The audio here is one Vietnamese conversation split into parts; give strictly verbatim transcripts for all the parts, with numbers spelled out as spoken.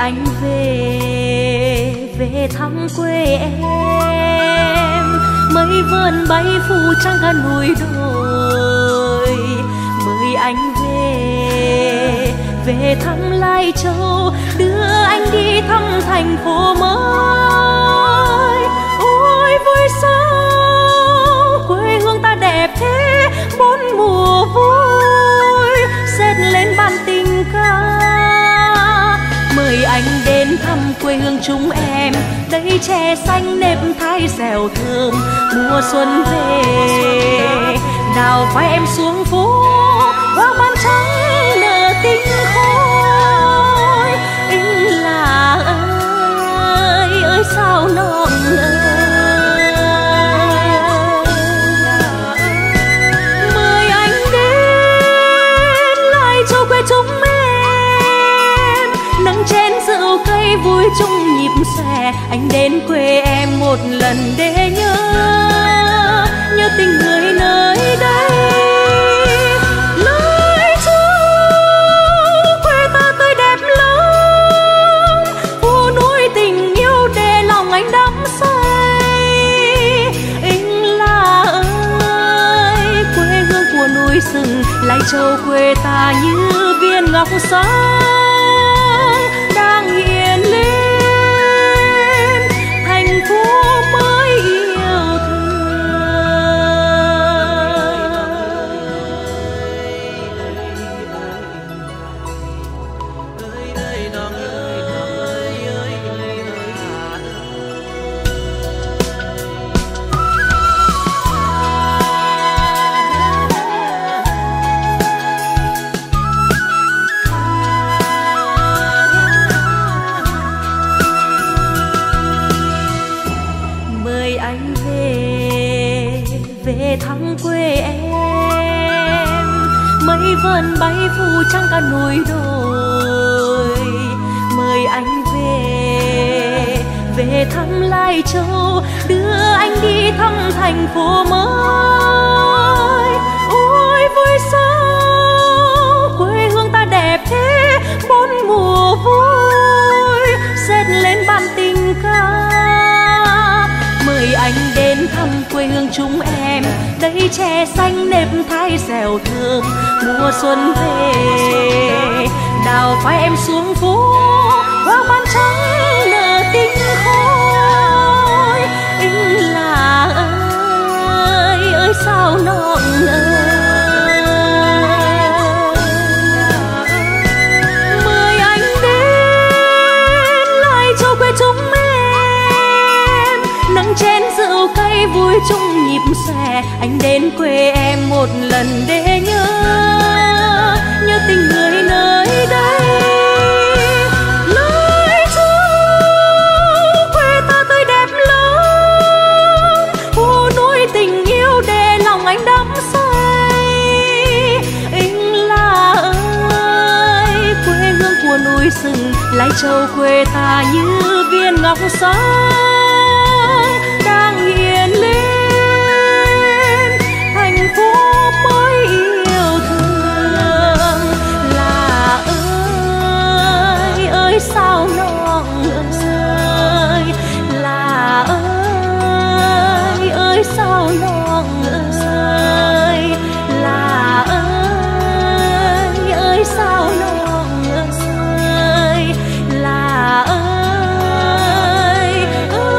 anh về về thăm quê em, mây vườn bay phủ trắng cả núi đồi. Mời anh về về thăm Lai Châu, đưa anh đi thăm thành phố mới. Ôi vui sao quê hương ta đẹp thế, bốn mùa vui xếp lên bàn tình ca. Mời anh đến thăm quê hương chúng em, đây chè xanh nếp thái dẻo thơm. Mùa xuân về đào vai em xuống phố, hoa ban trắng nở tinh khôi. Anh là ơi ơi sao non ơi. Mời anh đến Lai Châu quê chúng em, nắng chén rượu cây vui chung nhịp xòe. Anh đến quê em một lần để nhớ nhớ tình người nơi đây. Lai Châu quê ta tươi đẹp lắm, phố núi tình yêu để lòng anh đắm say. Anh là ơi quê hương của núi rừng, Lai Châu quê ta như viên ngọc sáng đang hiện lên thành phố mới yêu thương. Mời anh về về thăm quê em, mây vườn bay phủ trắng cả núi đồi. Mời anh về về thăm Lai Châu, đưa anh đi thăm thành phố mới. Ôi vui sao quê hương ta đẹp thế, bốn mùa vui xếp lên bàn tình ca. Mời anh đến thăm quê hương chúng em, đây chè xanh nếp thái dẻo thơm. Mùa xuân về đào vai em xuống phố, hoa ban trắng nở tinh khôi. Anh là ơi ơi sao non ơi. Mời anh đến Lai Châu quê chúng em, nắng chén rượu cây vui chung nhịp xòe. Anh đến quê em một lần để nhớ nhớ tình người nơi đây. Lai Châu quê ta tươi đẹp lắm, phố núi tình yêu để lòng anh đắm say. Anh là ơi quê hương của núi rừng, Lai Châu quê ta như viên ngọc sáng đang hiện lên thành phố mới yêu thương. Là ơi ơi sao non ơi, là ơi ơi sao non ơi, là ơi ơi sao non ơi, là ơi ơi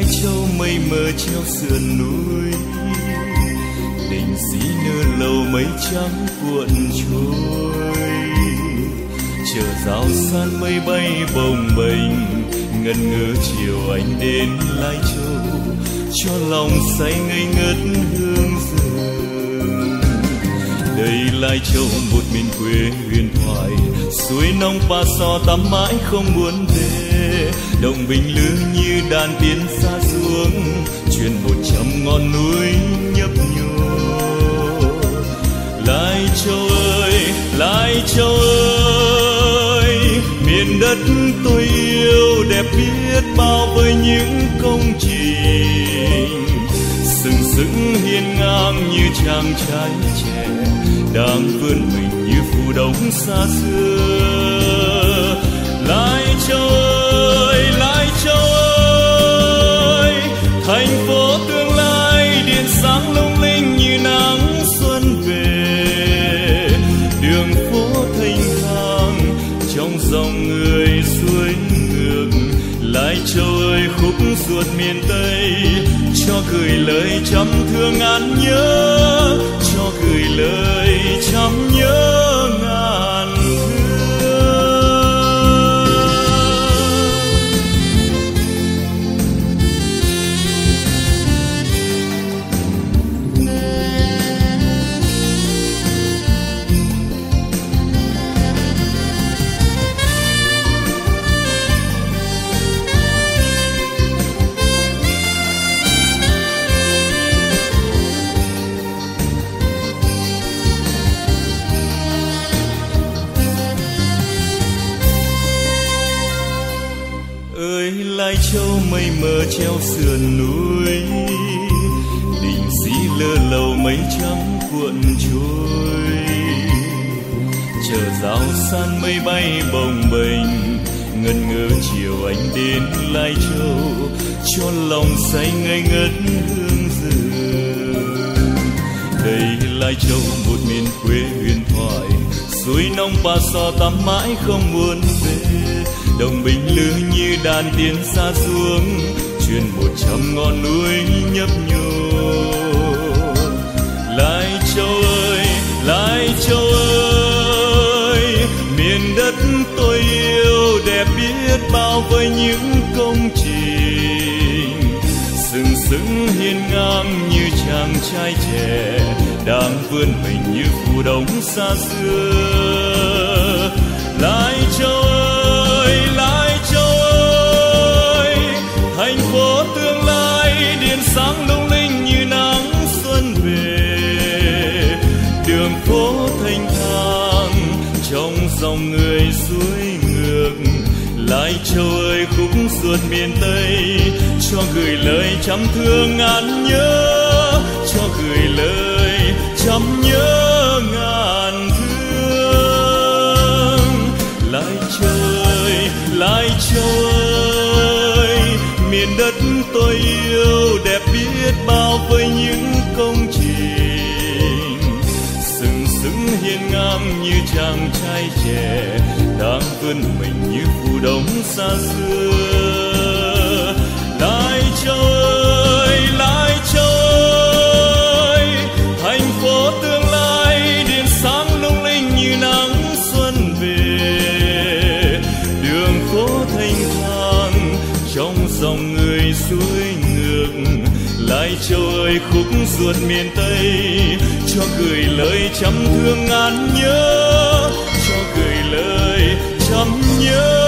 châu mây mờ treo sườn núi, đình sĩ nơ lầu mây trắng cuộn trôi. Chờ rào san mây bay bồng bềnh, ngần ngơ chiều anh đến Lai Châu, cho lòng say ngây ngất hương rừng. Đây Lai Châu một miền quê huyền thoại, suối nông Pa So tắm mãi không muốn về. Đồng Bình Lư như đàn tiên xa xuống, truyền một trăm ngọn núi nhấp nhô. Lai Châu ơi, Lai Châu ơi, miền đất tôi yêu đẹp biết bao với những công trình. Sừng sững hiên ngang như chàng trai trẻ, đang vươn mình như phù đống xa xưa. Lai Châu ơi, Lai Châu ơi, thành phố tương lai điện sáng lung linh như nắng xuân về. Đường phố thanh thang trong dòng người xuôi ngược. Lai Châu ơi, khúc ruột miền Tây, cho gửi lời trăm thương ngàn nhớ, cho gửi lời trăm nhớ ngàn thương. Lai Châu mây mờ treo sườn núi, đình sĩ lơ lầu mây trắng cuộn trôi. Chờ rào san mây bay bồng bềnh, ngần ngơ chiều anh đến Lai Châu, cho lòng say ngây ngất hương rừng. Đây Lai Châu một miền quê huyền thoại, suối nông Pa So tắm mãi không muốn về. Đồng Bình Lư như đàn tiên xa xuống, truyền một trăm ngọn núi nhấp nhô. Lai Châu ơi, Lai Châu ơi, miền đất tôi yêu đẹp biết bao với những công trình. Sừng sững hiên ngang như chàng trai trẻ, đang vươn mình như phù đống xa xưa. Lai Châu ơi, Lai Châu ơi, thành phố tương lai điện sáng lung linh như nắng xuân về. Đường phố thanh thang trong dòng người xuôi ngược. Lai Châu ơi, khúc ruột miền Tây, cho gửi lời trăm thương ngàn nhớ, cho gửi lời trăm nhớ ngàn thương. Lai Châu ơi, Lai Châu ơi, miền đất tôi yêu đẹp biết bao với những công trình. Sừng sững hiên ngang như chàng trai trẻ, đang vươn mình như phù đống xa xưa. Lai Châu ơi, Lai Châu ơi, thành phố tương lai điện sáng lung linh như nắng xuân về. Đường phố thanh thang trong dòng người xuôi ngược. Lai Châu ơi, khúc ruột miền Tây, cho gửi lời trăm thương ngàn nhớ, cho gửi lời trăm nhớ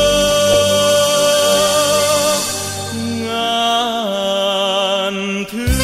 ngàn thương.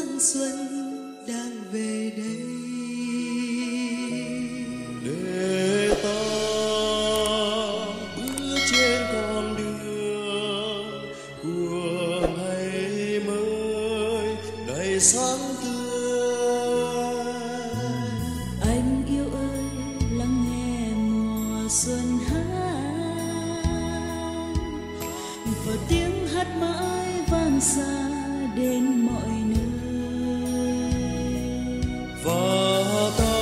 giang xuân đang về đây. Để ta bước trên con đường của ngày mới đầy sáng tươi. Anh yêu ơi, lắng nghe mùa xuân hát và tiếng hát mãi vang xa đến mọi nơi. Và ta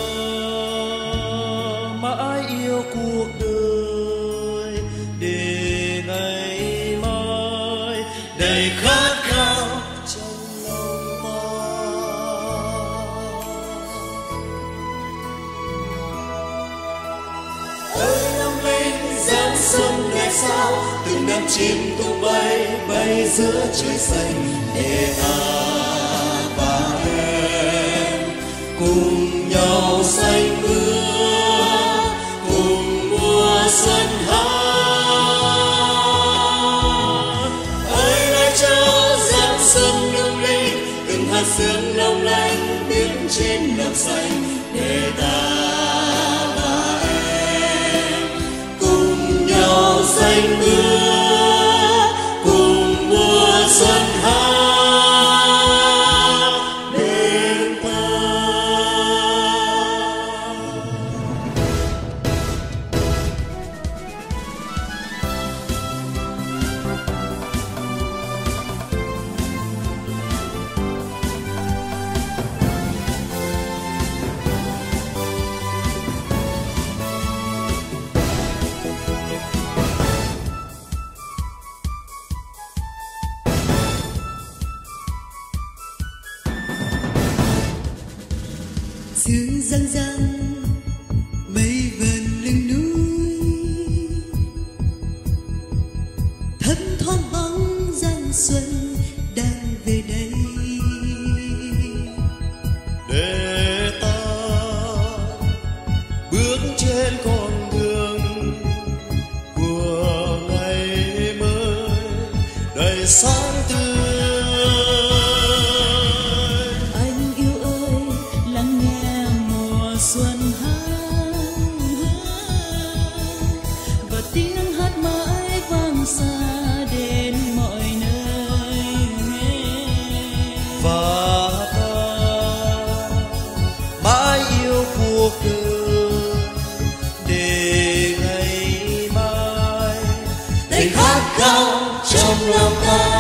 mãi yêu cuộc đời để ngày mai đầy khát khao trong lòng ta. Ơi năm linh giáng xuân đẹp sao, từng đám chim tung bay bay giữa trời xanh, để ta và em cùng nhau xanh mưa, cùng mùa xuân hát. Ơi lai châu giáng xuân lung linh, từng hạt sương long lanh biến trên đồng xanh, để ta và em cùng nhau xanh mưa, cùng mùa xuân hát. Sương răng răng mây vờn lưng núi, thấp thoáng bóng giang xuân đang về đây. Để ta bước trên con đường của ngày mới đầy sáng tươi. Anh yêu ơi, lắng nghe mùa xuân hát và tiếng hát mãi vang xa đến mọi nơi. Và ta mãi yêu cuộc đời để ngày mai đầy khát khao trong lòng ta.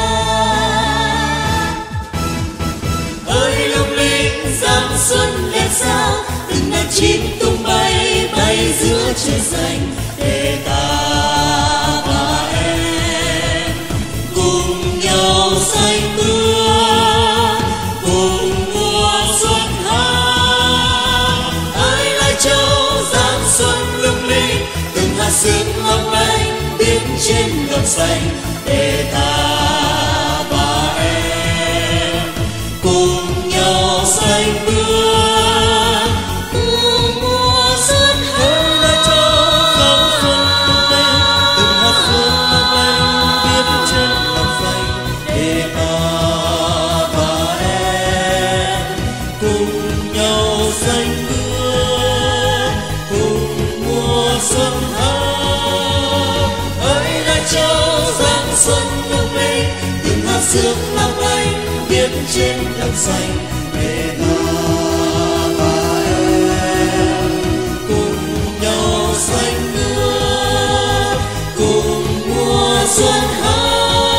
Ơi lung linh giáng xuân đẹp sao, từng đàn chim tung bay bay giữa trời xanh, để ta và em Cùng nhau xanh mưa, cùng mùa xuân hát. ơi lai châu giáng xuân lung linh, Từng hạt sương long lanh biến trên đồng xanh, để ta và em cùng nhau xanh mưa, cùng mùa xuân ơi lai châu giáng xuân lung linh, từng hạt sương long lanh biến trên đồng xanh, để ta và em cùng nhau xanh mưa, cùng mùa xuân hát. Ơi lai châu giáng xuân lung linh, từng hạt sương long lanh biến trên đồng xanh, để ta và em cùng nhau xanh mưa, cùng mùa xuân hát.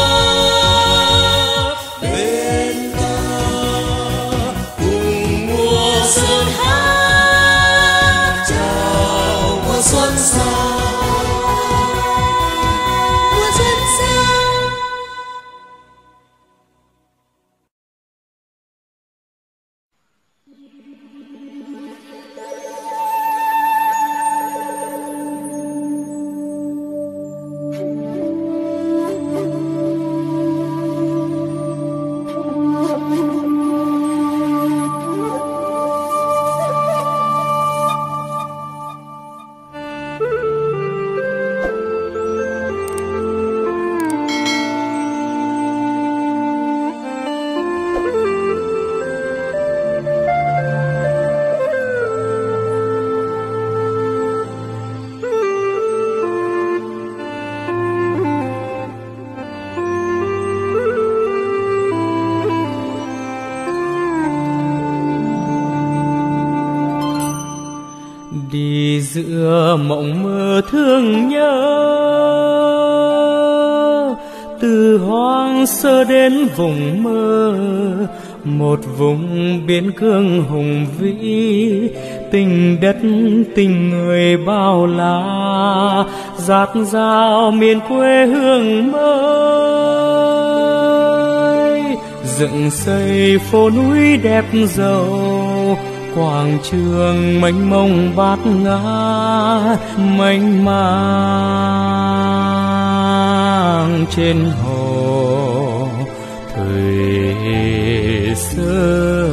Bên ta cùng mùa xuân hát chào mùa xuân sang. thương nhớ. Từ hoang sơ đến vùng mơ, một vùng biên cương hùng vĩ, tình đất tình người bao la, dạt dào miền quê hương mới. Dựng xây phố núi đẹp giàu, quảng trường mênh mông bát ngát, mênh mang trên hồ thời xưa.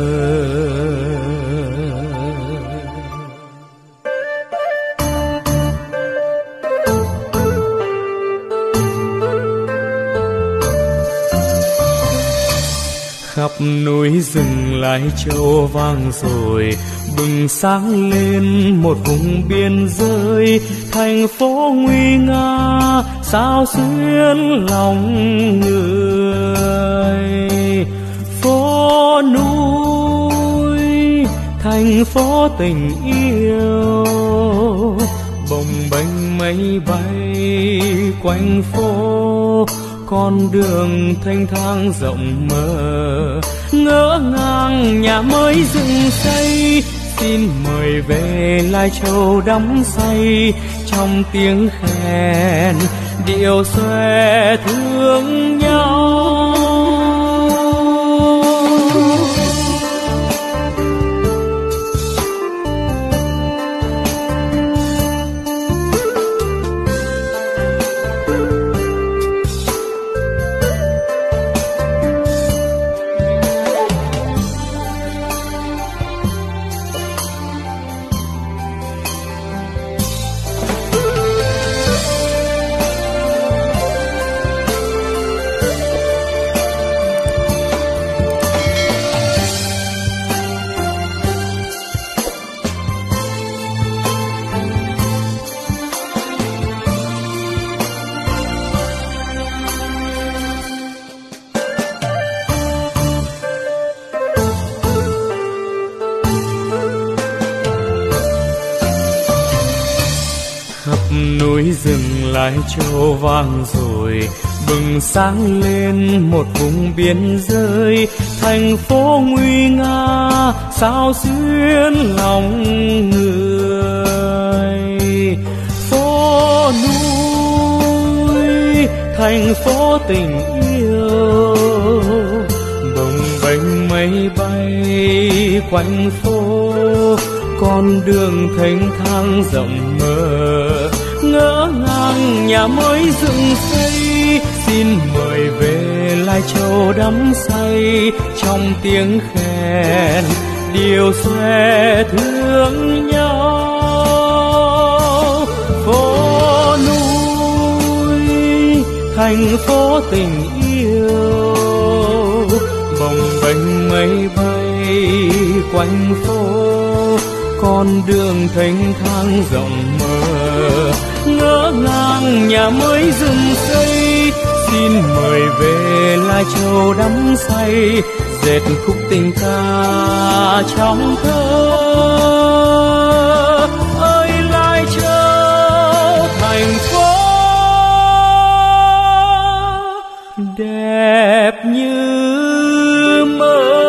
Khắp núi rừng Lai Châu vang rồi, bừng sáng lên một vùng biên giới. Thành phố nguy nga sao xuyên lòng người. Phố núi thành phố tình yêu, bồng bềnh mây bay quanh phố. Con đường thanh thang rộng mở, ngỡ ngàng nhà mới dựng xây. Xin mời về Lai Châu đắm say trong tiếng khen, điệu xòe thương nhau. Núi rừng Lai Châu vang rồi, bừng sáng lên một vùng biên giới. Thành phố nguy nga sao xuyên lòng người. Phố núi thành phố tình yêu, bồng bềnh mây bay quanh phố. Con đường thanh thang rộng mở, ngỡ ngàng nhà mới dựng xây. Xin mời về Lai Châu đắm say trong tiếng khen, điệu xòe thương nhau. Phố núi thành phố tình yêu, bồng bềnh mây bay quanh phố. Con đường thanh thang rộng mở, ngỡ ngàng nhà mới dựng xây. Xin mời về Lai Châu đắm say, dệt khúc tình ca trong thơ. Ơi Lai Châu thành phố đẹp như mơ.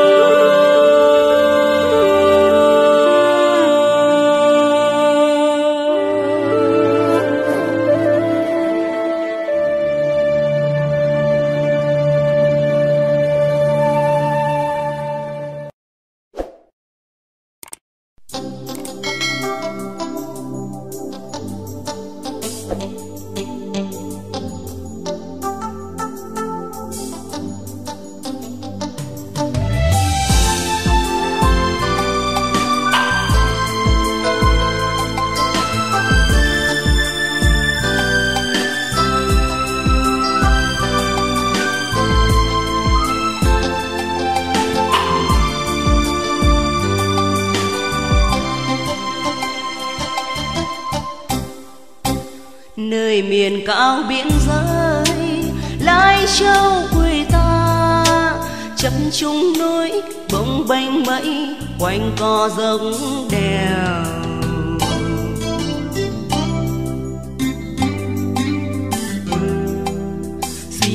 Nơi miền cao biển giới Lai Châu quê ta, chập trùng núi bồng bềnh mây quanh co dốc đèo.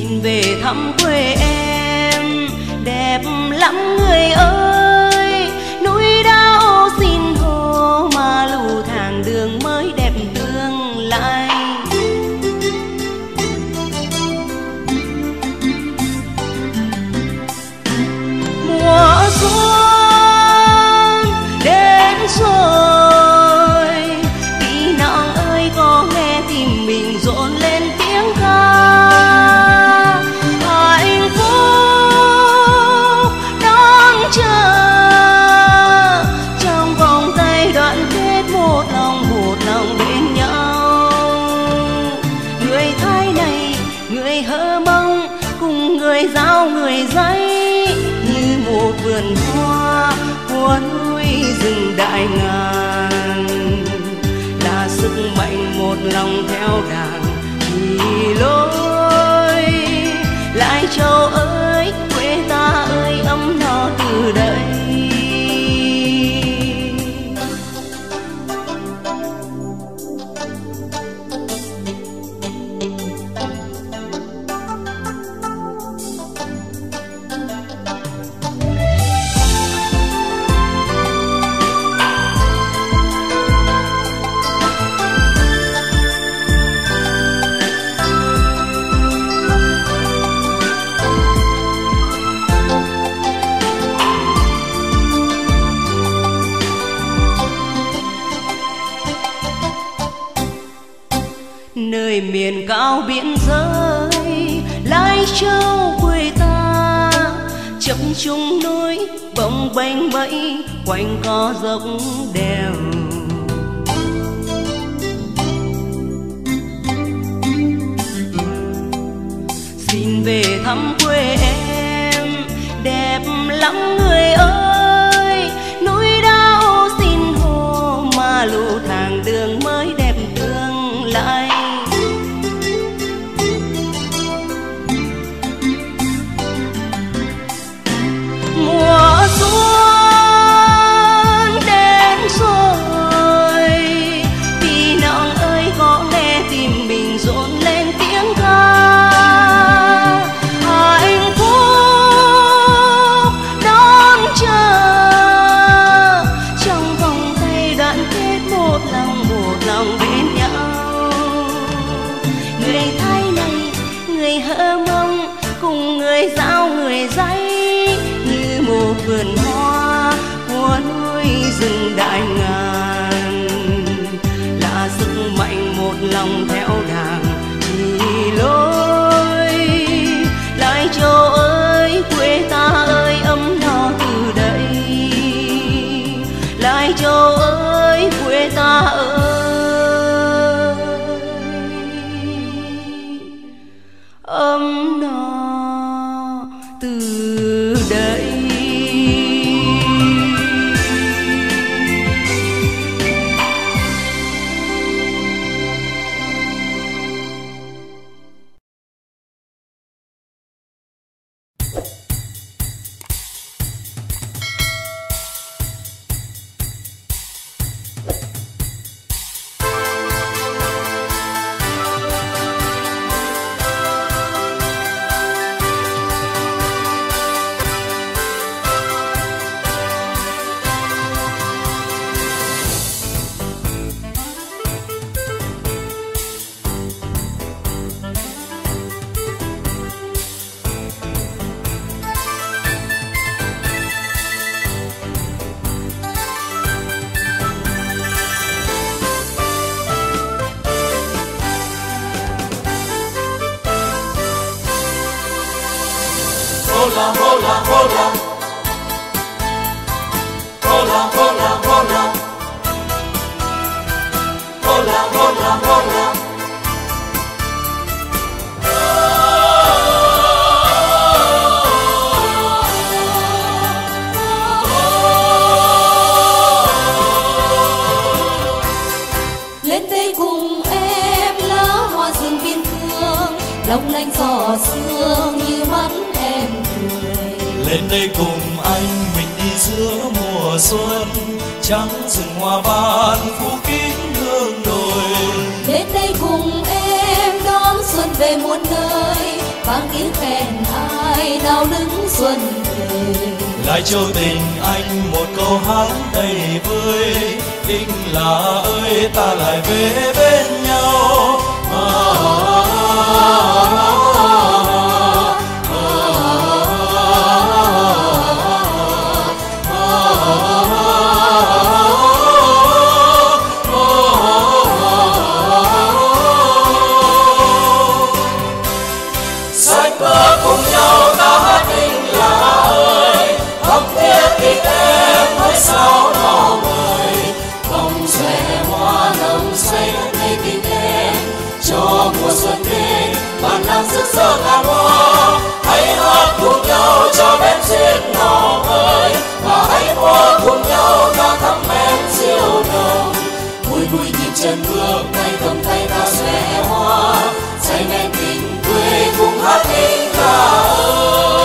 xin về thăm quê em đẹp lắm người ơi. Núi đao xin hô mà lù thang đường mới đẹp tương lai. Mùa xuân đến rồi, tí nàng ơi có nghe tim mình rộn lên tiếng ca. Hạnh phúc đón chờ trong vòng tay đoạn kết, một lòng một lòng bên nhau. Người Thái này, người Hơ Mông cùng người Dao người Giấy, như một vườn hoa của núi rừng đại ngàn, là sức mạnh một lòng theo đàn đi lối. Lai Châu ơi, quê ta ơi, ấm no từ đây. Nơi miền cao biển rơi, Lai Châu quê ta, chập trùng núi bồng bềnh mây, quanh co dốc đèo. Xin về thăm quê em đẹp lắm người ơi. Núi đao xin hô mà lù thang đường mới đẹp tương lai. Mùa xuân đến rồi, vì nàng ơi có nghe tim mình rộn lên tiếng ca. Hạnh phúc đón chờ trong vòng tay đoạn kết, một lòng một lòng bên nhau. Người Thái này, người Hơ Mông cùng người Dao người Giấy, một vườn hoa của núi rừng đại ngàn, là sức mạnh một lòng theo đàn đi lối. Lai Châu ơi, quê ta ơi, ấm no từ đây. Lai Châu ơi, quê ta ơi, ấm no từ đây. Hola, hola, hola. Hola, hola, hola. Hola, hola, hola. Lên đây cùng em lá hoa rừng biên cương, long lanh gió sương như mắt em cười. Lên đây cùng anh mình đi giữa mùa xuân, trắng rừng hoa ban phủ kín hương đồi. Lên đây cùng em đón xuân về muôn nơi, vang tiếng xuân về. Lai Châu tình anh một câu hát đầy vơi, Đinh là ơi ta lại về bên nhau. À, à, à, sao nó vời vòng xòe hoa nồng say ngây tình em cho mùa xuân đến bản năng sức sơ ngàn hoa. Hãy hát cùng nhau cho bên duyên nó ơi, và hãy múa cùng nhau ca thắm em diêu nồng. Vui vui nhịp chân bước tay cầm tay ta xòe hoa, say men tình quê cùng hát tình ca ơi.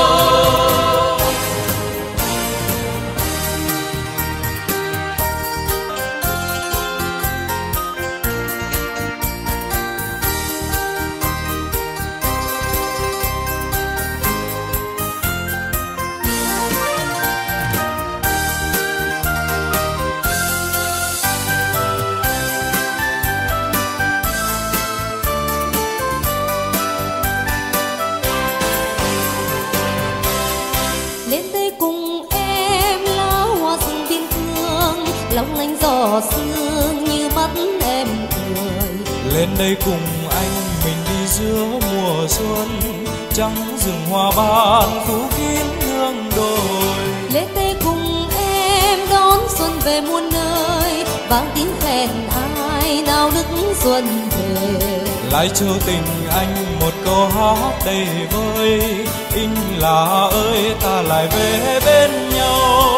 Long lanh gió sương như mắt em cười. Lên đây cùng anh mình đi giữa mùa xuân, trắng rừng hoa ban phủ kín hương đồi. Lên đây cùng em đón xuân về muôn nơi, vang tiếng khen ai nào đức xuân về. Lai Châu tình anh một câu hát đầy vơi, Đinh là ơi ta lại về bên nhau.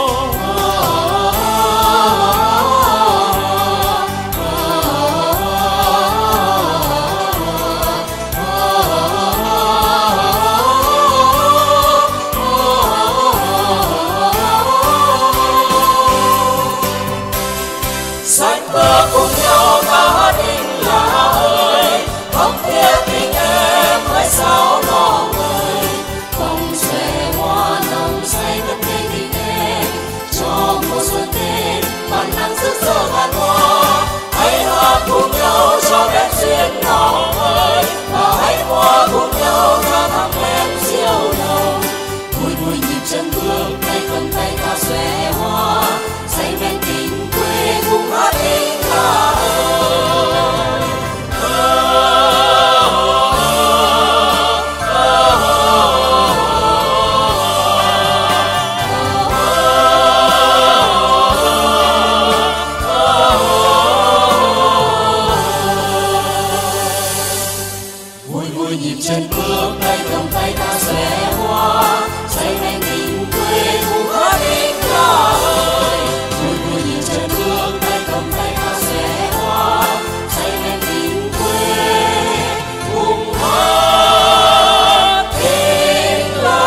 Cùng nhau ta hát Đinh là ơi, khóc thiết tình em hãy sao nó vời vòng xòe hoa nồng say ngất ngây tình em cho mùa xuân đến bản năng sức sơ ngàn hoa. Hãy hát cùng nhau cho bên duyên nó ơi, và hãy múa cùng nhau ca thắm em diêu nồng. Vui vui nhịp chân bước tay cầm tay ta xòe hoa, say men tình quê cùng hát tình ca ơi. Vui vui nhịp chân bước tay cầm tay ta xòe hoa, say men tình quê cùng hát tình ca ơi. Vui vui nhịp chân bước tay cầm tay ta xòe hoa, say men tình quê cùng hát tình ca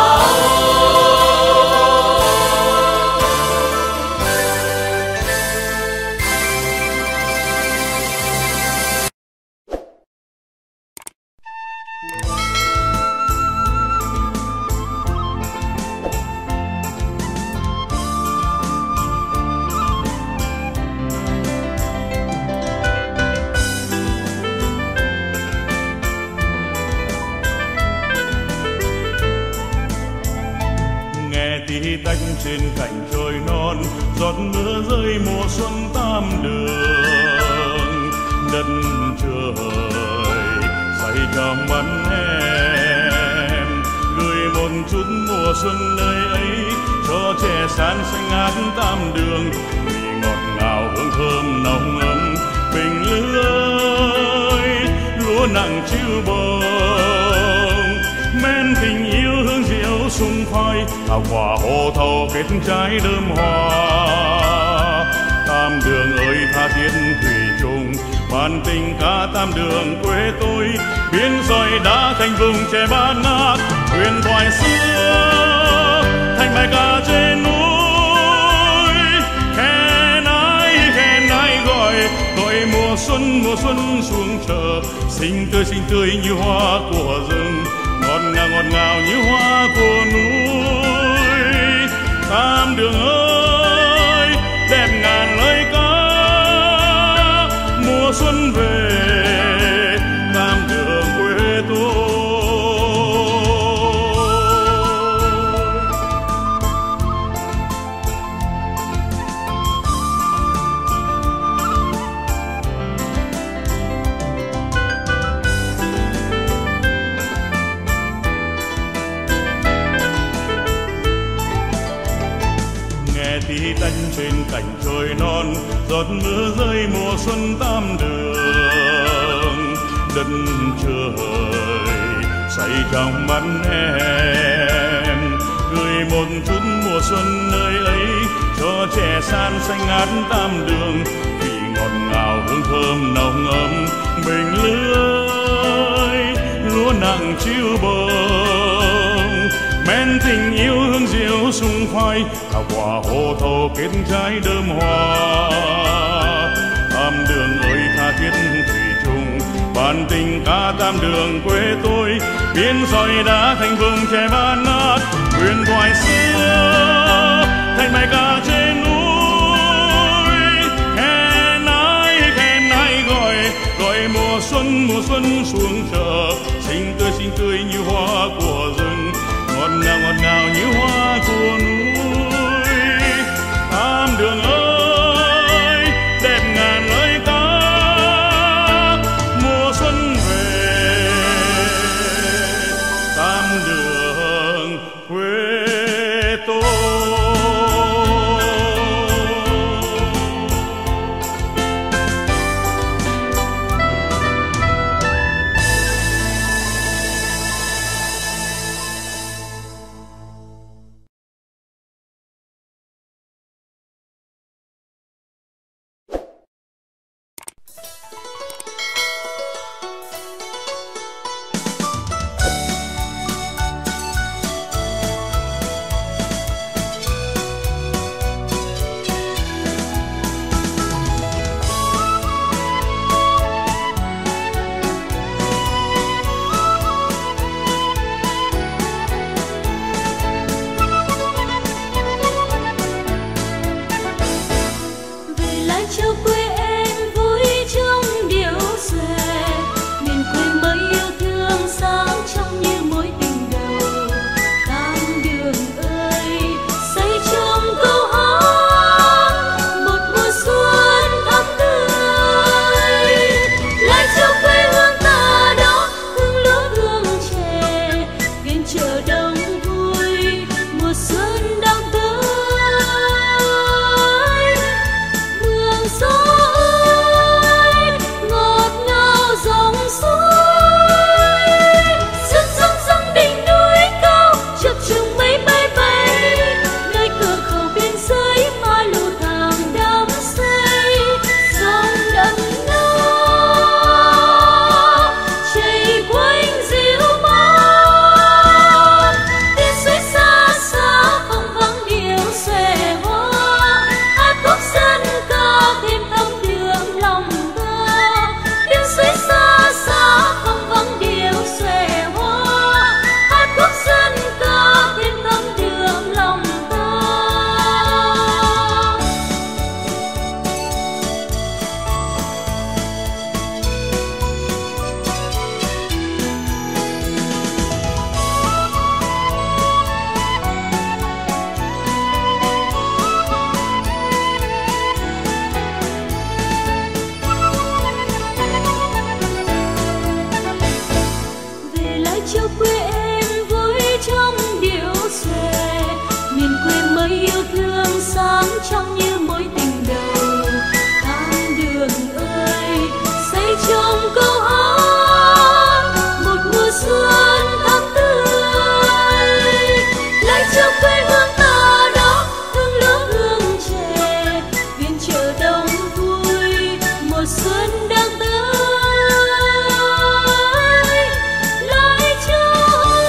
tí tách trên cành trời non, giọt mưa rơi mùa xuân tam đường. Đất trời say trong mắt em, gửi một chút mùa xuân nơi ấy cho trẻ san xanh ngát tam đường. Vì ngọt ngào hương thơm nồng ấm bình lưới, lúa nặng chiêu bông men tình yêu hương rượu sung khoai, thảo quả hồ thầu kết trái đơm hoa. Tam đường ơi tha thiết thủy chung, bản tình ca tam đường quê tôi, biên giới đã thành vùng trẻ bát ngát. Huyền thoại xưa thành bài ca trên núi, khen ai khen ai gọi gọi mùa xuân mùa xuân xuống chợ, xinh tươi xinh tươi như hoa của rừng, ngọt ngào ngọt ngào như hoa của núi. Tam Đường ơi đẹp ngàn lời ca mùa xuân về Tam Đường quê tôi. Tí tách trên cành trời non, giọt mưa rơi mùa xuân Tam Đường. Đất trời say trong mắt em, gửi một chút mùa xuân nơi ấy cho trẻ san xanh ngát Tam Đường. Vị ngọt ngào hương thơm nồng ấm bình lưới lúa nặng chiêu bông, men tình yêu hương diệu sung khoai thảo quả hồ thầu kết trái đơm hoa. Tam Đường ơi tha thiết thủy chung bản tình ca Tam Đường quê tôi, biên sỏi đá thành vùng trẻ ban nát huyền thoại xưa thành bài ca trên núi. Hè nái hè nái gọi gọi mùa xuân mùa xuân xuống chợ, xinh tươi xinh tươi như hoa của rừng, ngọt ngào ngọt ngào như hoa của núi. Tam Đường ơi đẹp ngàn lời ca mùa xuân về Tam Đường quê tôi. Xuân đang tới, lại cho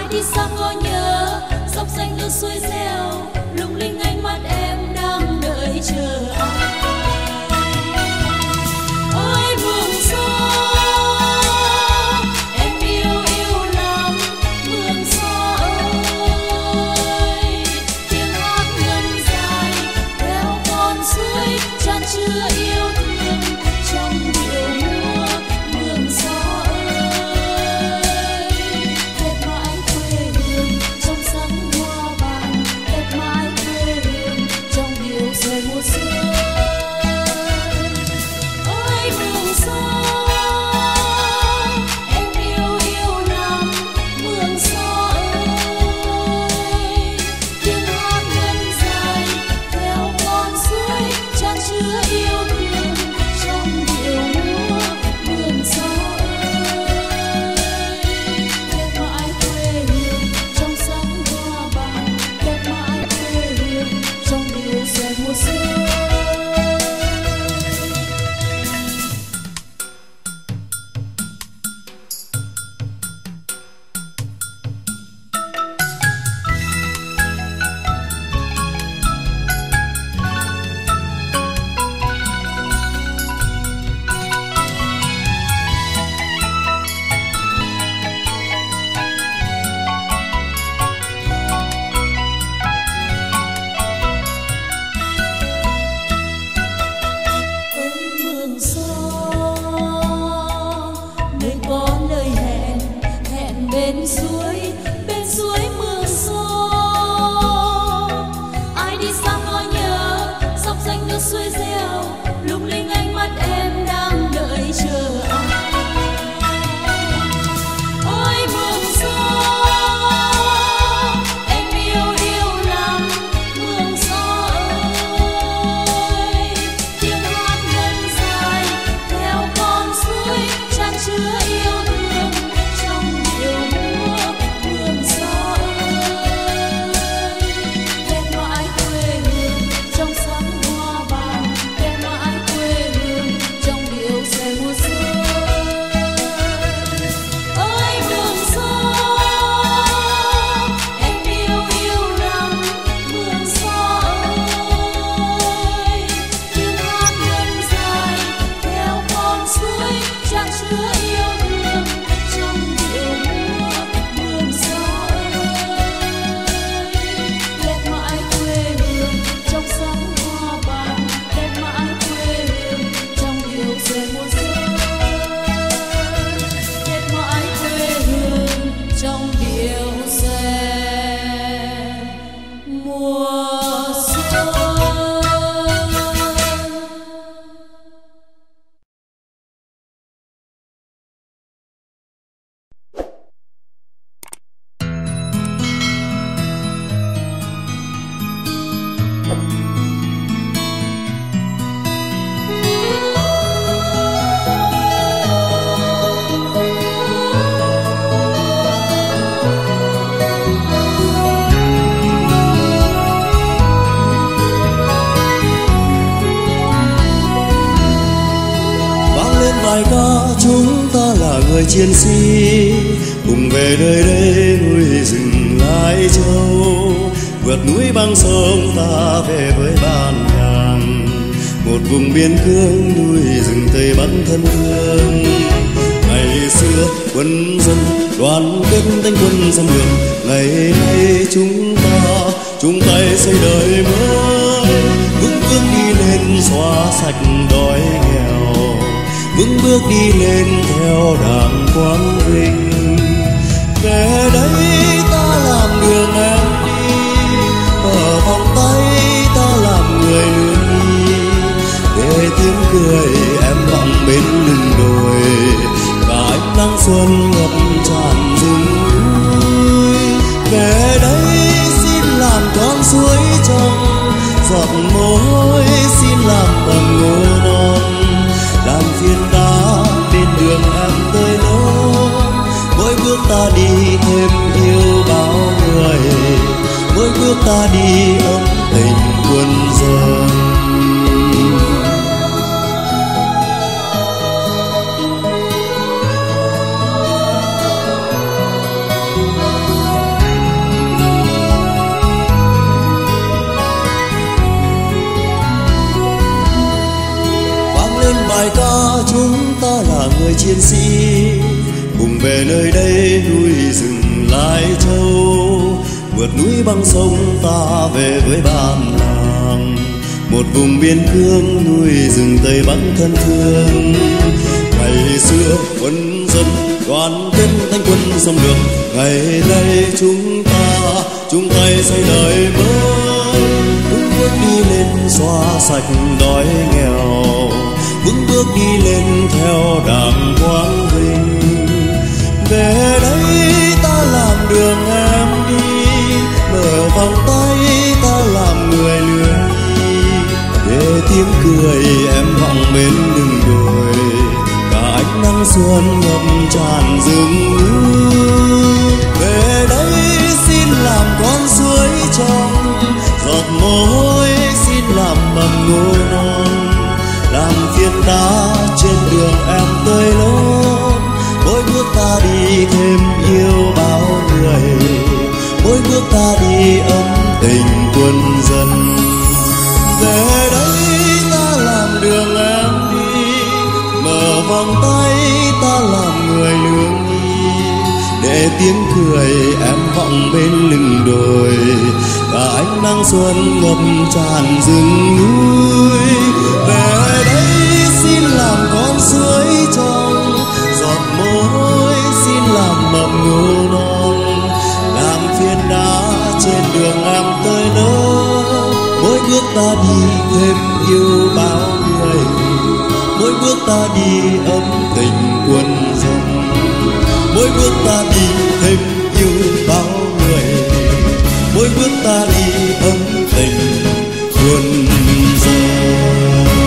đi xa có nhớ dọc xanh nước suối reo, lung linh ánh mắt em đang đợi chờ ai. Ôi mường gió em yêu yêu lắm, mường gió ơi, tiếng hát ngân dài theo con suối tràn chứa yêu thương trong điệu múa. Mường gió ơi, đẹp mãi quê hương trong sắc hoa vàng, đẹp mãi quê hương trong điệu rơi mùa xuân. Ôi mường gió em yêu yêu lắm, mường gió ơi, tiếng hát ngân dài theo con suối tràn chứa yêu thương trong điệu múa. Mường gió ơi, đẹp mãi quê hương trong sắc hoa vàng, đẹp mãi quê hương trong điệu rơi mùa xuân. Ôi mường gió nơi có lời hẹn, hẹn bên suối, bên suối mường gió. Ai đi xa có nhớ dọc xanh nước suối reo, lung linh ánh mắt em đang đợi chờ ai. Ôi mường gió em yêu yêu lắm, mường gió ơi, tiếng hát ngân dài theo con suối tràn chứa yêu thương trong điệu múa. Mường gió ơi, đẹp mãi quê hương trong sắc hoa vàng, đẹp mãi quê hương trong điệu rơi mùa xuân. Ôi mường gió em yêu yêu lắm, mường gió ơi, tiếng hát ngân dài theo con suối tràn chứa yêu thương trong điệu múa. Mường gió ơi, đẹp mãi quê hương trong sắc hoa vàng, đẹp mãi quê hương trong điệu rơi mùa xuân. Đẹp mãi quê hương trong điệu rơi mùa xuân. Vang lên bài ca chúng ta là người chiến sĩ, cùng về nơi đây núi rừng Lai Châu, vượt núi băng sông ta về với bản nhàng, một vùng biên cương núi rừng Tây Bắc thân thương. Ngày xưa quân dân đoàn kết đánh quân xâm lược, ngày nay chúng ta chung tay xây đời mới, vững bước đi lên xóa sạch đói nghèo, vững bước đi lên theo đảng quang vinh. Về đây ta làm đường em đi, ở vòng tay ta làm người nương nhi, để tiếng cười em vọng bên lưng đồi, và ánh nắng xuân ngập tràn rừng núi. Về đây xin làm con suối trong giọt mồ hôi, xin làm mầm ngô non, làm phiền ta bên đường em tới lớn. Mỗi bước ta đi thêm yêu bao người, mỗi bước ta đi ấm tình quân dân. bài ca chúng ta là người chiến sĩ, cùng về nơi đây núi rừng Lai Châu, vượt núi băng sông ta về với bản làng, một vùng biên cương núi rừng Tây Bắc thân thương. Ngày xưa quân dân đoàn kết đánh quân xâm lược, ngày nay chúng ta chung tay xây đời mới, vững bước đi lên xóa sạch đói nghèo, vững bước đi lên theo đảng quang vinh. Về đây ta làm đường em đi, mở vòng tay ta làm người lương đi, để tiếng cười em vọng bên đường đồi, cả ánh nắng xuân ngập tràn rừng núi. Về đây xin làm con suối trong, giọt mồ hôi xin làm mầm ngô non, làm phiền ta trên đường em tươi lớn. Mỗi bước ta đi thêm yêu bao người, mỗi bước ta đi ấm tình quân dân. Về đây ta làm đường em đi, mở vòng tay ta làm người lương đi, để tiếng cười em vọng bên lưng đồi, cả ánh nắng xuân ngập tràn rừng núi. Về đây xin làm con suối trong, giọt mồ hôi xin làm mầm ngô non, làm phiền đá trên đường em tươi nở. Mỗi bước ta đi thêm yêu bao người, mỗi bước ta đi ấm tình quân dân. Mỗi bước ta đi thêm yêu bao người, mỗi bước ta đi ấm tình quân dân.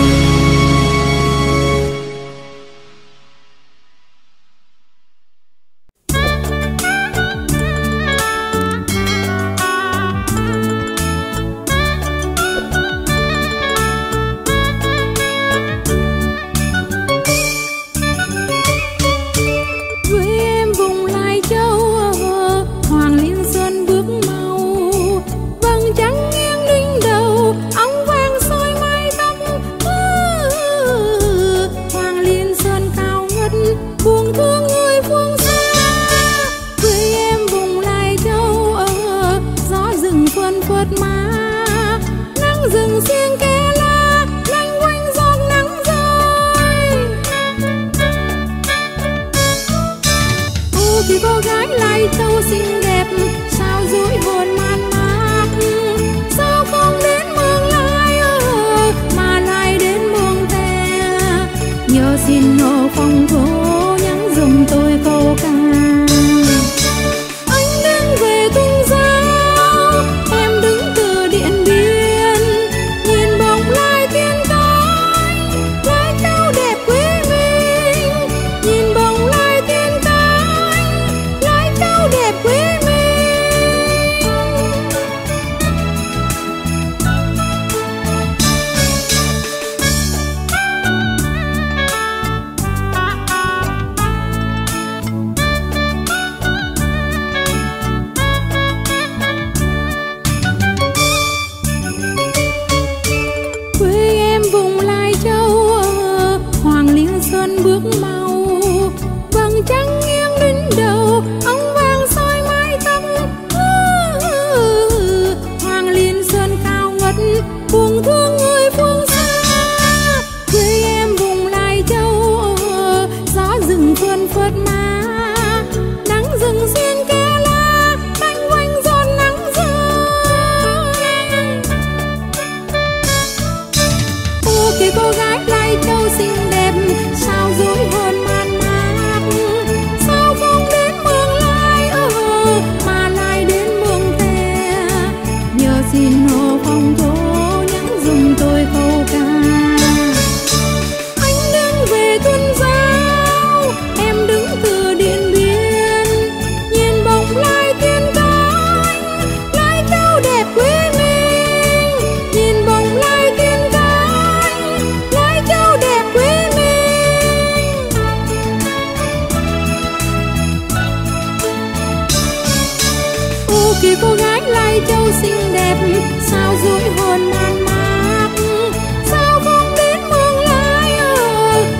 kìa cô gái Lai Châu xinh đẹp, sao dối hồn man mác, sao không đến Mường Lai ơi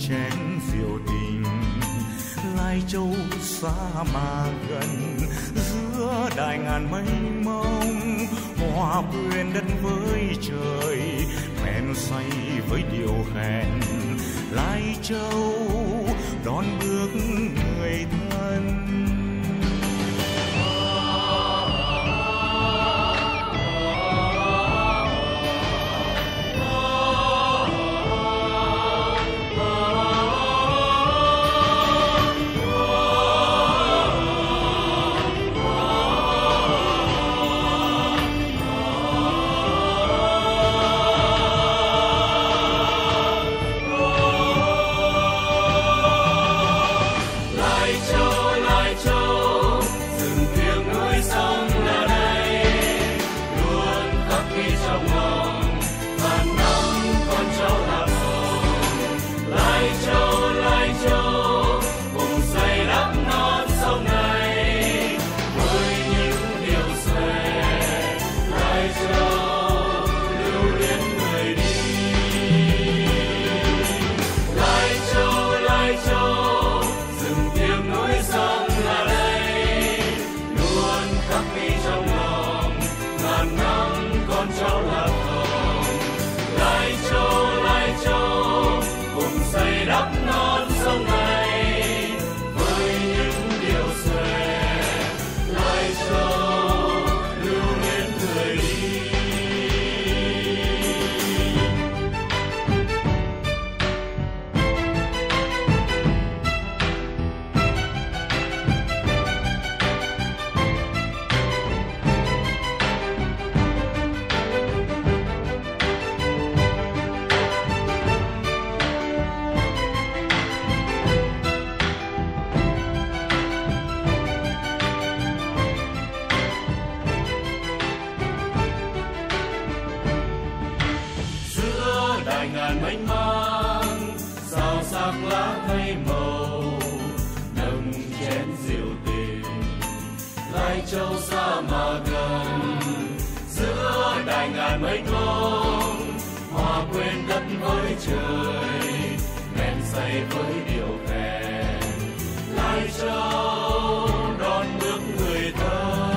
chén rượu tình. Lai Châu xa mà gần, giữa đại ngàn mênh mông, hòa quyện đất với trời, men say với điều hẹn. Lai Châu đón bước người thân. mênh mang sao sắc lá thay màu nâng chén rượu tình. Lai Châu xa mà gần giữa đại ngàn mênh mông, hòa quên đất với trời men say với điều hẹn. Lai Châu đón bước người thân.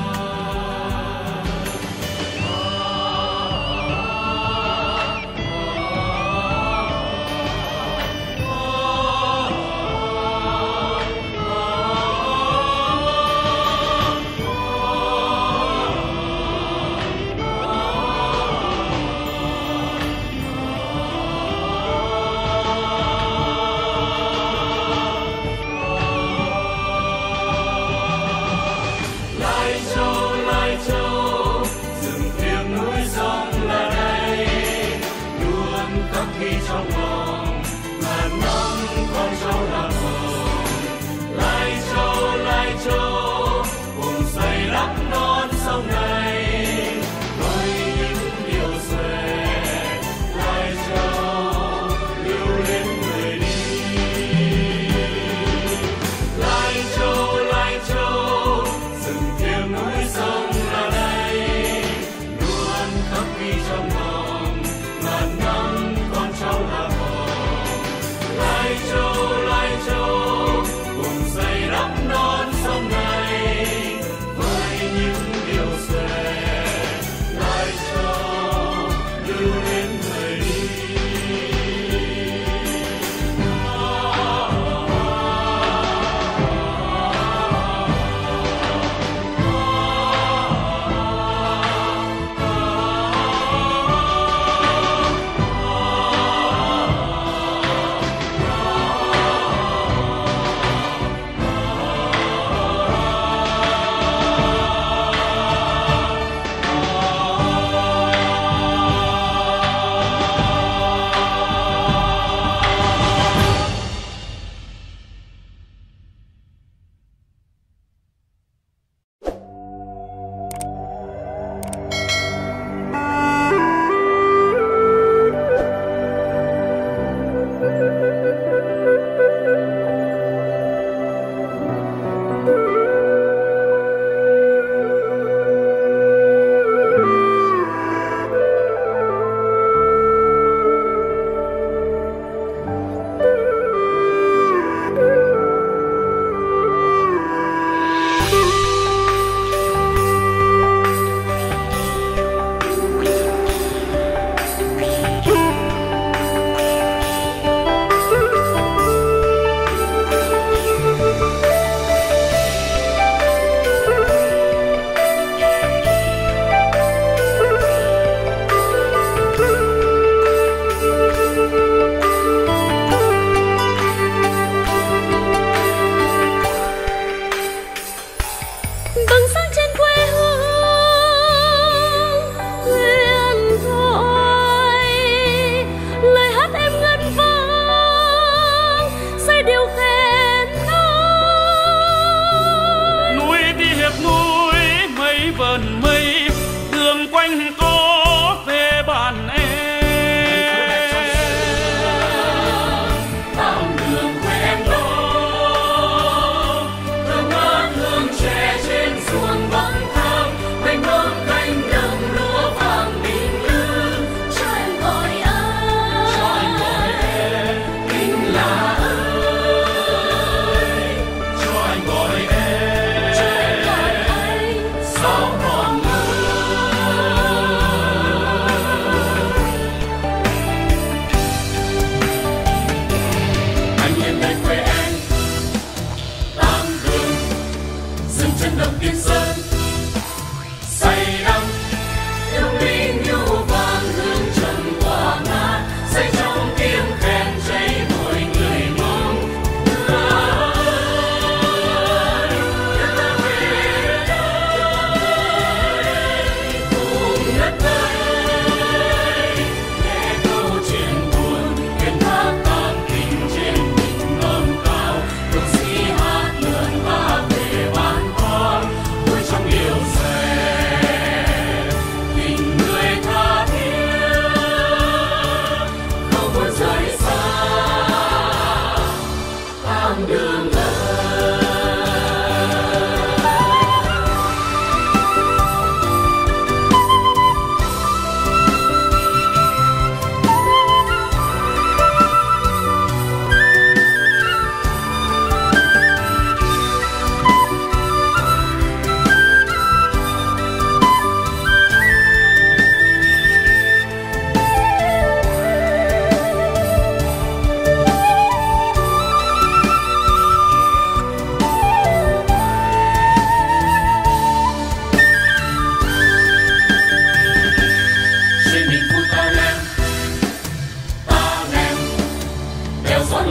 Trong lòng ngàn năm con cháu lạc hồng. Lai Châu, Lai Châu cùng xây đắp non sông này với những điều xuề. Lai Châu lưu luyến người đi. Lai Châu, Lai Châu rừng thiêng núi sông là đây luôn khắc ghi trong lòng ngàn năm con cháu lạc hồng.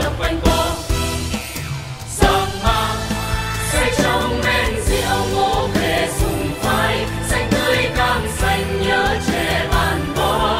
lộc quanh co. Giang ma say trong men rượu ngô về sùng phai, xanh tươi càng xanh nhớ trẻ bàn bó.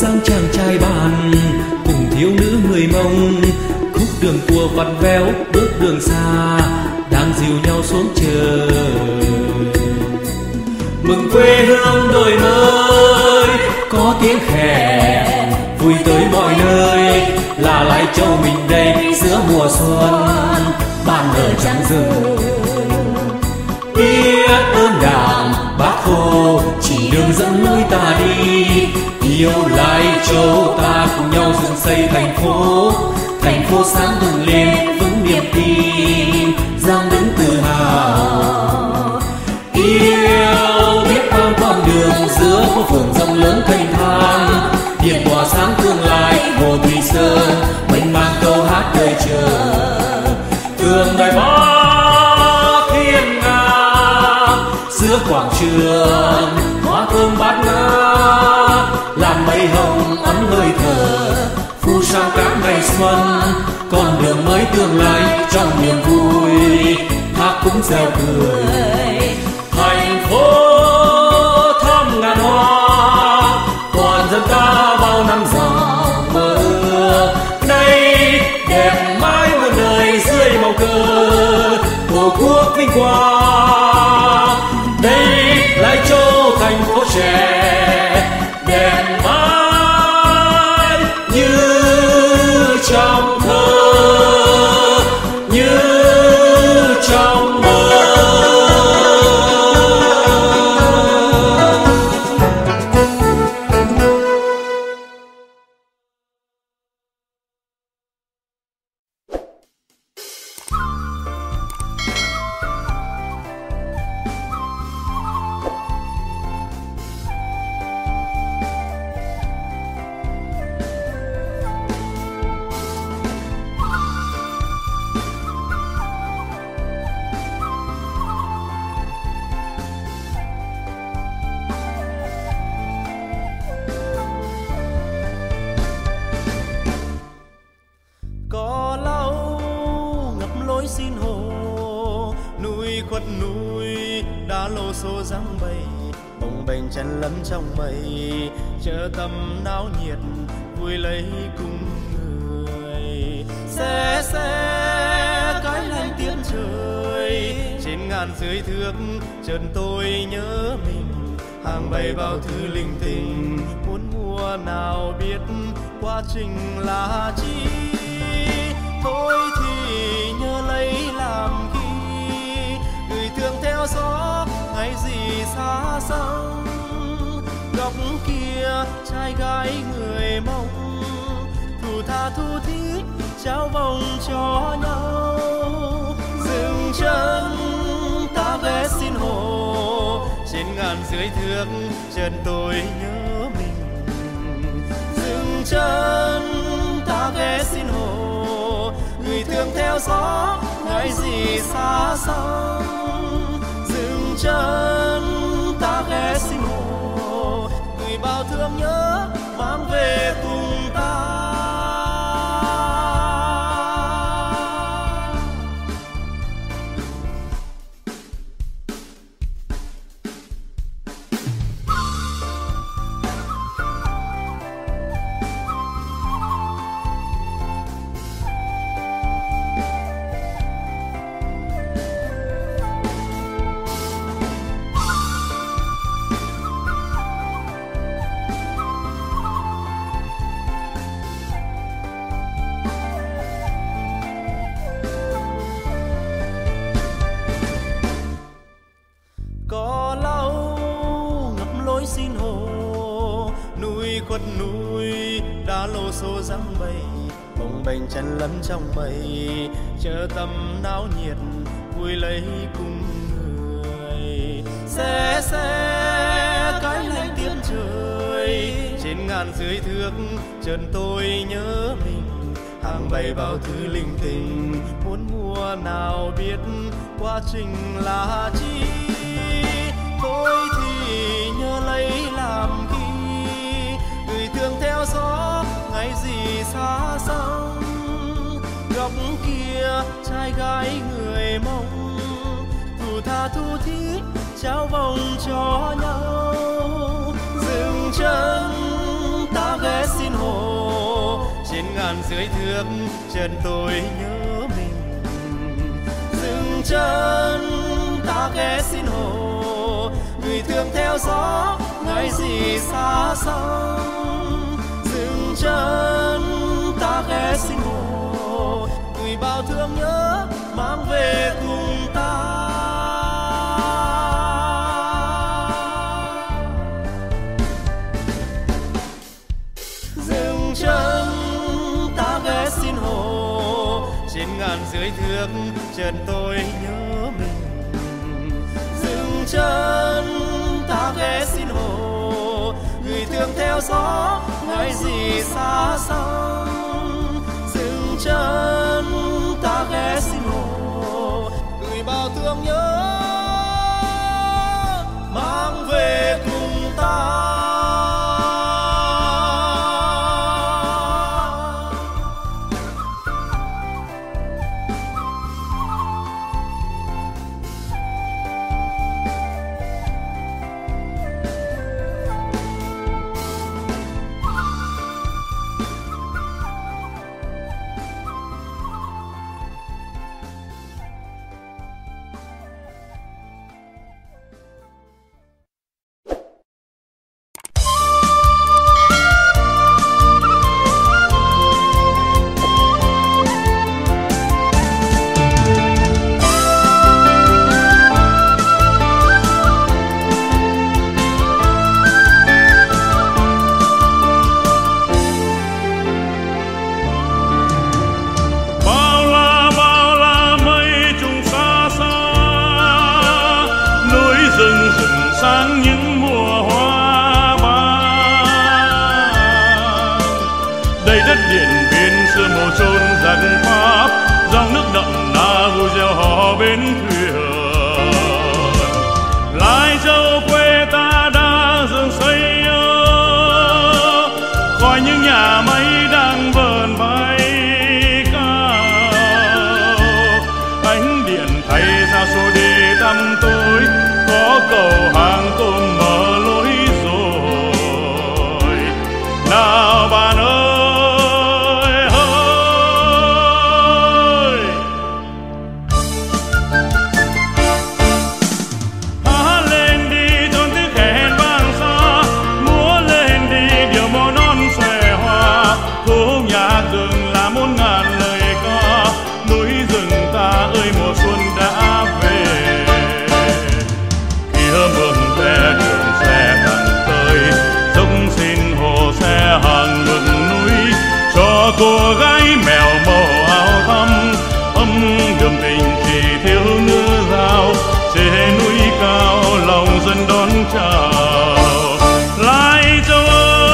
dáng chàng trai bàn cùng thiếu nữ người Mông, khúc đường cua vặt véo bước đường xa đang dìu nhau xuống trời. Mừng quê hương đổi mới có tiếng khè vui tới mọi nơi, là Lai Châu mình đây giữa mùa xuân ban nở trắng rừng. Biết ơn Đảng Bác Hồ chỉ đường dẫn lối ta đi, yêu Lai Châu ta cùng nhau dựng xây thành phố, thành phố sáng bừng lên vững niềm tin dám đứng tự hào. Yêu biết bao con đường giữa phố phường rộng lớn kênh thang, điện tỏa sáng tương lai Hồ Thủy Sơn mênh mang câu hát đời chờ. Tường đài Bắc thiên nga giữa quảng trường hoa thơm bát ngát, làm mây hồng ấm hơi thở phù sang các ngày xuân. Con đường mới tương lai trong niềm vui hát cũng reo cười. Thành phố thắm ngàn hoa toàn dân ta bao năm dòng mơ ước, nay đẹp mãi muôn đời dưới màu cờ tổ quốc vinh quang. Đây Lai Châu thành phố trẻ đẹp mãi như trong thơ, như trong mơ. Xin hồ núi khuất núi đã lô xô dáng bay, bồng bềnh chân lẫn trong mây, chợ tâm náo nhiệt vui lấy cùng người. Xe xe cái lên tiếng trời trên ngàn dưới thước, chợt tôi nhớ mình hàng bày bao thứ linh tinh, muốn mua nào biết quá trình là chi. Thôi thì nhớ lấy làm khi gửi thương theo gió ngày gì xa xăm. Góc kia trai gái người Mông thù tha thu thích trao vòng cho nhau. Dừng chân ta ghé xin hồ trên ngàn dưới thước, chợt tôi nhớ mình. Dừng chân ta ghé xin hồ người thương theo gió ngày gì xa xăm. Dừng chân ta ghé xin hồ người bao thương nhớ mang về cùng ta. Xin hồ núi khuất núi đã lô xô dáng bay, bồng bềnh chân lẫn trong mây, chợ tâm náo nhiệt vui lấy cùng người. Xe xe cái lên tiếng trời trên ngàn dưới thước, chợt tôi nhớ mình hàng bày bao thứ linh tinh, muốn mua nào biết quá trình là chi. Thôi thì nhớ lấy làm khi gửi thương theo gió ngày gì xa xăm. Góc kia trai gái người Mông thù tha thu thích trao vòng cho nhau. Dừng chân ta ghé ngàn dưới thước chân tôi nhớ mình. Dừng chân ta ghé xin hồ, người thương theo gió ngày gì xa xăm. Dừng chân ta ghé xin hồ, người bao thương nhớ mang về cùng ta. Dừng chân ta ghé xin hồ, trên ngàn dưới thước chân tôi nhớ mình. Dừng chân ta ghé xin hồ, người thương theo gió ngày gì xa xăm. Dừng chân ta ghé xin hồ, người bao thương nhớ mang về cùng ta. Cô gái mèo màu áo thắm ấm đường tình chỉ thiếu nữ dao trên núi cao lòng dân đón chào. Lai Châu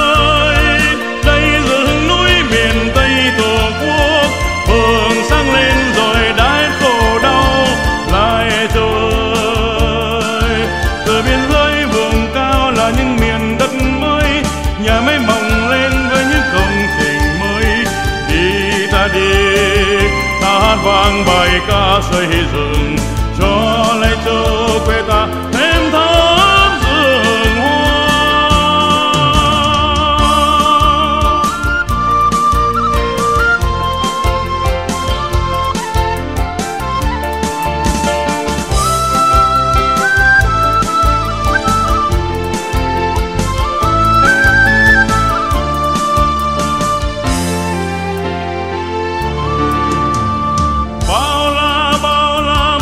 ơi, đây rừng núi miền Tây Tổ quốc, phường sáng lên rồi đãi khổ đau. Lai Châu ơi, từ biên giới vùng cao là những miền đất mới, nhà máy mọc lên với những công trình đi. Ta hát vang bài ca xây dựng cho Lai Châu quê ta thêm thắm rừng hoa. Bao la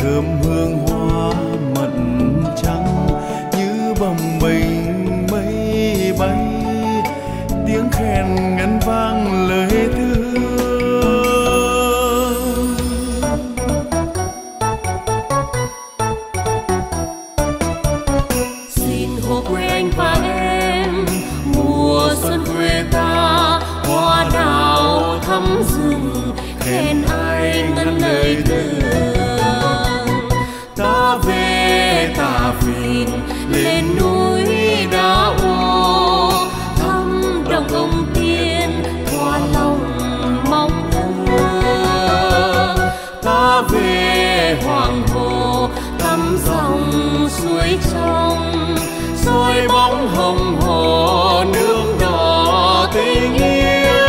thơm hương hoa mận trắng như bồng bềnh mây bay, tiếng khen ngân vang lời thương. Xin hô quê anh và em, mùa xuân quê ta, hoa đào thắm rừng, khen ai ngân lời thương. Ta về ta phìn Lên núi đá ô, thăm đồng ông tiên, hoa lòng mong ước. ta về Hoàng hồ thăm dòng suối trong, soi bóng hồng hồ nước đỏ tình yêu.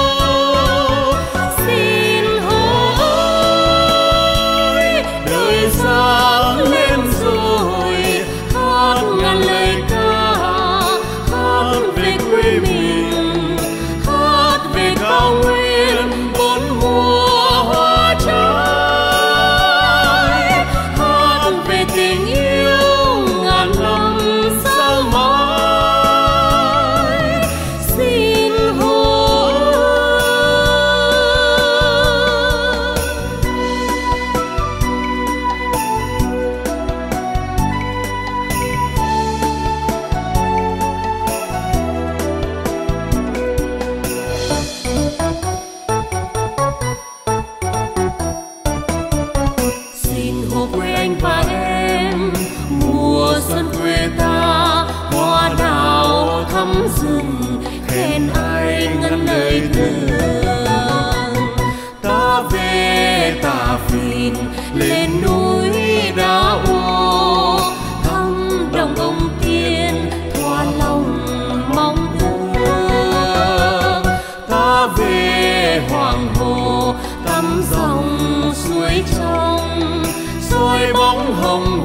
xin hỡi Đời sáng lên rồi, hát ngàn lời ca, hát về quê mình, hát về cao nguyên bốn mùa hoa trái, hát về tình yêu ngàn năm sao mãi. Xin hỡi Xin hô quê anh và em, mùa xuân quê ta, hoa đào thắm rừng, khen ai ngân lời thương. ta về ta Phìn lên núi đá ô, thăm đồng ông tiên, thỏa lòng mong ước. ta về Hoàng hồ thăm dòng suối trong, soi bóng hồng